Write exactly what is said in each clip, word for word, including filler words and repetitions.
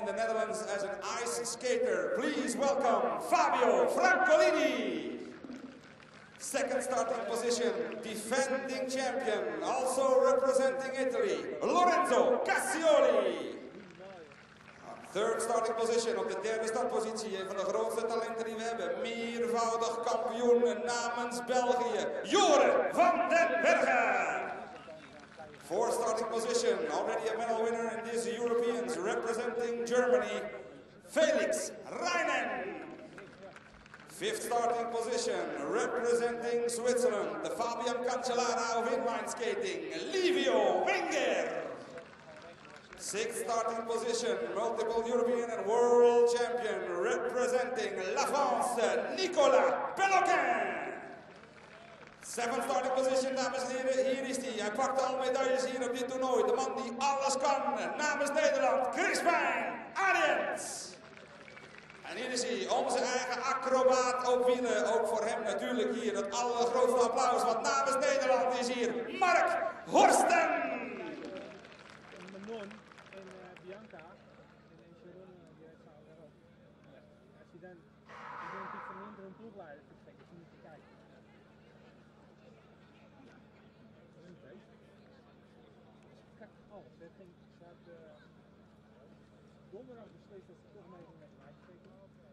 in the Netherlands as an ice skater. Please welcome Fabio Francolini. Second starting position, defending champion, also representing Italy, Lorenzo Cassioli. Third starting position, op de derde startpositie, een van de grootste talenten die we hebben. Meervoudig kampioen namens België, Joren van den Bergen. Fourth starting position, already a medal winner in these Europeans, representing Germany, Felix Reinen. Fifth starting position, representing Switzerland, the Fabian Cancellara of inline skating, Livio Wenger. Sixth starting position, multiple European and world champion, representing La France, Nicolas Pelloquin. Seventh starting position, dames en heren, hier is hij. Hij pakt al medailles hier op dit toernooi. De man die alles kan, namens Nederland, Crispijn Ariens. En hier is hij, onze eigen acrobaat op wielen. Ook voor hem natuurlijk hier het allergrootste applaus. Want namens Nederland is hier Mark Horsten. Manon en Bianca en Sharon direct gaan erop. Als je dan natuurlijk van minder een ploegleider vertrekt, is niet te kijken. Oh, dat ging donderdag beslist dat ze toch meedoen met de lijststeken.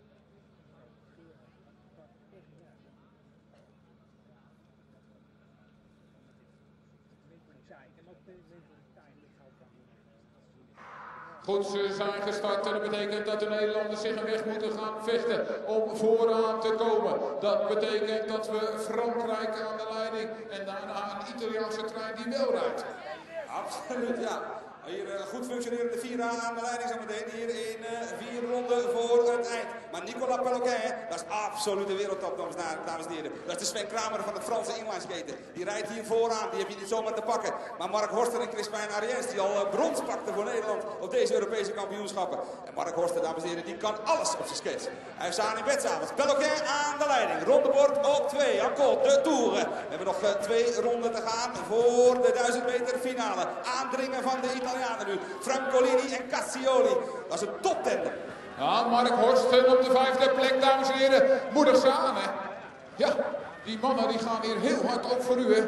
Goed, ze zijn gestart en dat betekent dat de Nederlanders zich een weg moeten gaan vechten om vooraan te komen. Dat betekent dat we Frankrijk aan de leiding en daarna een Italiaanse trein die wel rijdt. Absoluut, ja. Hier uh, goed functionerende vier A aan de leiding zometeen. Hier in uh, vier ronden voor het eind. Maar Nicolas Pelloquin, dat is absoluut de wereldtop, dames en heren. Dat is de Sven Kramer van het Franse inlineskaten. Die rijdt hier vooraan, die heb je niet zomaar te pakken. Maar Mark Horsten en Crispijn Ariens, die al uh, brons pakten voor Nederland op deze Europese kampioenschappen. En Mark Horsten, dames en heren, die kan alles op zijn skates. Hij is aan in bed s'avonds. Pelloquin aan de leiding. Rondebord op twee. Encore de Tour. We hebben nog uh, twee ronden te gaan voor de duizend meter finale. Aandringen van de Italianen. Nu. Francolini en Cassioli. Dat is een toptender. Ja, Mark Horsten op de vijfde plek, dames en heren. Moedig ze aan, hè. Ja, die mannen die gaan hier heel hard op voor u, hè.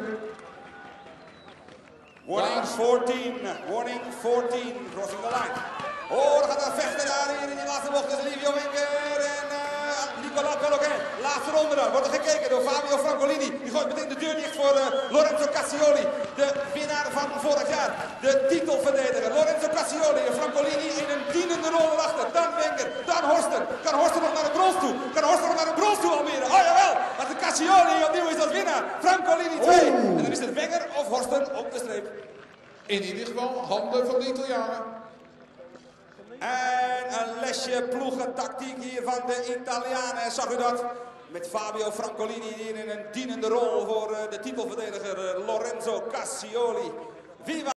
Warning fourteen. Warning fourteen. Crossing the line. Oh, dan gaat er vechten daar hier in die laatste bocht tussen Livio Wenger en uh, Nicolas Pelloquin. Laatste ronde dan. Wordt er gekeken door Fabio Francolini. Die gooit meteen de deur dicht voor uh, Lorenzo Cassioli. De winnaar van vorig jaar. De titelverdediger. Lorenzo Cassioli en Francolini in een dienende rol achter. Dan Wenger. Dan Horsten. Kan Horsten nog naar de brons toe? Kan Horsten nog naar de brons toe Almere? Oh jawel. Dat de Cassioli opnieuw is als winnaar. Francolini twee. En dan is het Wenger of Horsten op de streep. In ieder geval handen van de Italianen. En een lesje ploegentactiek hier van de Italianen. En zag u dat? Met Fabio Francolini hier in een dienende rol voor de titelverdediger Lorenzo Cassioli. Viva!